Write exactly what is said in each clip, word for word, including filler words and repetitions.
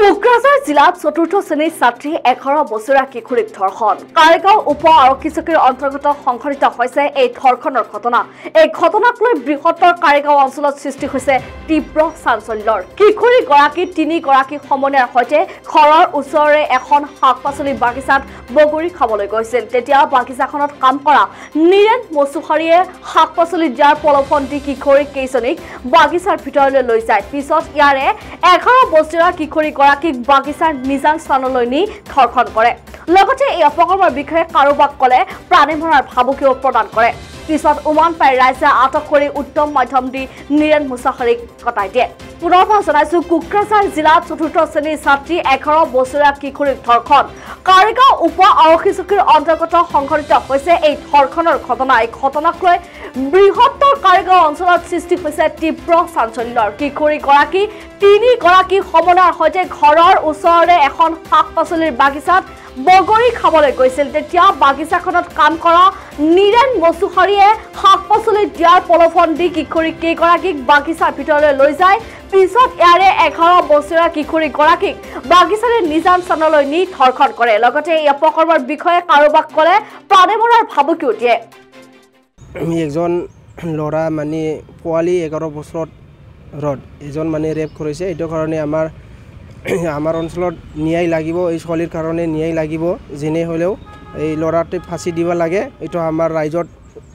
কোকৰাঝাৰ জিলাত চতুৰ্থ শ্ৰেণীৰ ছাত্ৰী এঘাৰ বছৰীয়া কিশোৰীক ধৰ্ষণ কাৰিগাঁও উপ আৰক্ষী চকীৰ অন্তৰ্গত সংঘটিত হৈছে এই ধৰ্ষণৰ ঘটনা। এই ঘটনাক লৈ বৃহত্তৰ কাৰিগাঁও অঞ্চলত সৃষ্টি হৈছে তীব্ৰ চাঞ্চল্যৰ। কিশোৰীগৰাকী তিনিগৰাকী সমনীয়াৰ সৈতে ঘৰৰ ওচৰৰে এখন শাক পাচলিৰ বাগিচাত বগৰী খাবলৈ গৈছিল। তেতিয়া বাগিচাখনত কাম কৰা নীৰেণ মচুহাৰীয়ে শাক পাচলি দিয়াৰ প্ৰলোভন দি কিশোৰী কেইজনীক বাগিচাৰ ভিতৰলৈ লৈ যায়। পিছত ইয়াৰে এঘাৰ বছৰীয়া কিশোৰী গৰাকীক বাগিচাৰ নিজান স্থানলৈ নি ধৰ্ষণ কৰে। লগতে এই অপকৰ্মৰ বিষয়ে কাৰোবাক ক'লে প্ৰাণী মৰাৰ ভাবুকিও প্ৰদান কৰে। পিছত উমান পাই ৰাইজে আটক কৰি উত্তম মাধ্যম দি নীৰেণ মুছাহাৰীক কটাই দিয়ে। পুনৰবাৰ জনাইছো, কোকৰাঝাৰ জিলাত চতুৰ্থ শ্ৰেণীৰ ছাত্ৰী এঘাৰ বছৰীয়া কিশোৰীক ধৰ্ষণ কাৰিগাঁও উপ আৰক্ষী চকীৰ অন্তৰ্গত সংঘটিত হৈছে এই ধৰ্ষণৰ ঘটনা। এই ঘটনাক লৈ বৃহত্তৰ কাৰিগাঁও অঞ্চলত সৃষ্টি হৈছে তীব্ৰ চাঞ্চল্যৰ। কিশোৰীগৰাকী তিনিগৰাকী সমনীয়াৰ সৈতে ঘৰৰ ওচৰৰে এখন শাক পাচলিৰ বাগিচাত বগৰী খাবলৈ গৈছিল। তেতিয়া বাগিচাখনত কাম কৰা নীৰেণ মচুহাৰীয়ে শাক পাচলি দিয়াৰ প্ৰলোভন দি কিশোৰী কেইগৰাকীক বাগিচাৰ ভিতৰলৈ লৈ যায়। পিছত ইয়াৰে এঘাৰ বছৰীয়া কিশোৰীগৰাকীক বাগিচাৰে নিজান স্থানলৈ নি ধৰ্ষণ কৰে। লগতে এই অপকৰ্মৰ বিষয়ে কাৰোবাক ক'লে প্ৰাণী মৰাৰ ভাবুকিও দিয়ে। একজন ল'ৰা মানে পোৱালি এঘাৰ বছৰত ৰদ এজন মানে ৰেপ কৰিছে। এইটো কাৰণে আমাৰ আমাৰ অঞ্চলত ন্যায় লাগিব, এই ছোৱালীৰ কাৰণে ন্যায় লাগিব। যেনে হ'লেও এই ল'ৰাটোক ফাঁচি দিব লাগে, এইটো আমাৰ ৰাইজত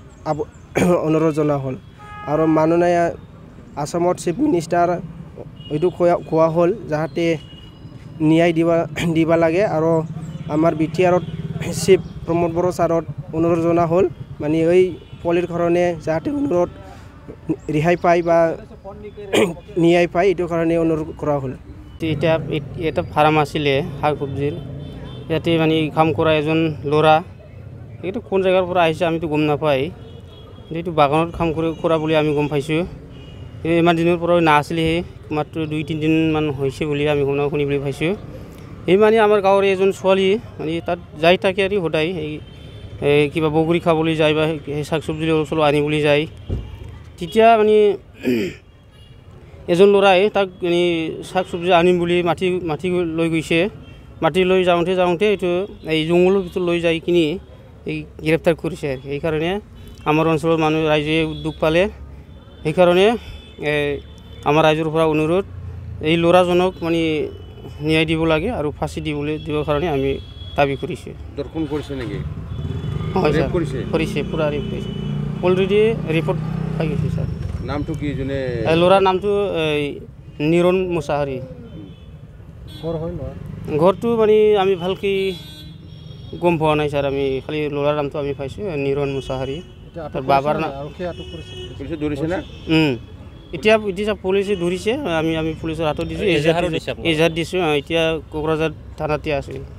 অনুৰোধ জনা হ'ল। আৰু মাননীয় আসামত চিফ মিনিষ্টাৰ এইটো কোৱা কোৱা হ'ল যাতে ন্যায় দিব দিব লাগে। আৰু আমাৰ বি টি আৰত চিফ প্ৰমোদ বড়ো ছাৰত অনুৰোধ জনা হ'ল, মানে এই পোৱালিৰ কাৰণে যাতে অনুৰোধ ৰেহাই পায় বা ন্যায় পায়, এইটো কাৰণে অনুৰোধ কৰা হ'ল। এতিয়া এটা ফাৰ্ম আছিলে শাক চব্জিৰ, ইয়াতে মানে কাম কৰা এজন ল'ৰা, এইটো কোন জেগাৰ পৰা আহিছে আমিতো গম নাপায়। এইটো বাগানত কাম কৰি কৰা বুলি আমি গম পাইছোঁ। ইমান দিনৰ পৰা নাছিলেহে, মাত্ৰ দুই তিনিদিনমান হৈছে বুলি আমি শুনা শুনিবলৈ পাইছোঁ। সেই মানে আমাৰ গাঁৱৰে এজন ছোৱালী মানে তাত যাই থাকে আৰু সদায় এই কিবা বগৰী খাবলৈ যায় বা শাক চব্জি অলপ চলপ আনিবলৈ যায়। তেতিয়া মানে এজন ল'ৰাই তাক মানে শাক চব্জি আনিম বুলি মাটি মাটি লৈ গৈছে। মাটি লৈ যাওঁতে যাওঁতে এইটো এই জংঘলৰ ভিতৰত লৈ যাই কিনি এই গ্ৰেপ্তাৰ কৰিছে। আৰু সেইকাৰণে আমাৰ অঞ্চলৰ মানুহ ৰাইজে দুখ পালে। সেইকাৰণে আমাৰ ৰাইজৰ পৰা অনুৰোধ, এই ল'ৰাজনক মানে ন্যায় দিব লাগে আৰু ফাঁচি দিবলৈ দিবৰ কাৰণে আমি দাবী কৰিছোঁ। দৰ্শন কৰিছে নেকি? হয় ছাৰ, কৰিছে, পূৰা ৰেপ কৰিছে। অলৰেডি ৰিপৰ্ট পাই গৈছে ছাৰ। নামটো কি? যোনে ল'ৰাৰ নামটো নীৰেণ মুছাহাৰী। ঘৰটো মানে আমি ভালকৈ গম পোৱা নাই ছাৰ, আমি খালি ল'ৰাৰ নামটো আমি পাইছোঁ নীৰেণ মুছাহাৰী। তাৰ বাবাৰ নাম পুলিচে ধৰিছে না? এতিয়া এতিয়া পুলিচে ধৰিছে, আমি আমি পুলিচৰ হাতত দিছোঁ, এজাহাৰ দিছোঁ। এতিয়া কোকৰাঝাৰ থানাতে আছে।